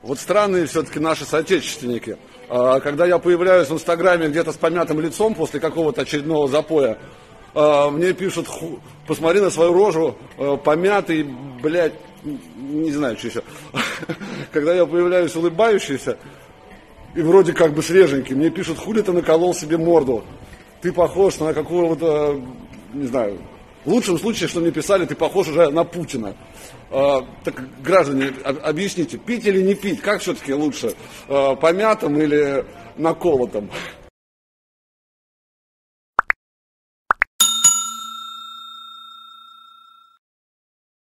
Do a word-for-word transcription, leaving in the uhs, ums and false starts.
Вот странные все-таки наши соотечественники. Когда я появляюсь в Инстаграме где-то с помятым лицом после какого-то очередного запоя, мне пишут, посмотри на свою рожу, помятый, блядь, не знаю, что еще. Когда я появляюсь улыбающийся и вроде как бы свеженький, мне пишут, хули ты наколол себе морду. Ты похож на какого-то, не знаю, в лучшем случае, что мне писали, ты похож уже на Путина. А, так, граждане, объясните, пить или не пить, как все-таки лучше, а, помятым или наколотым?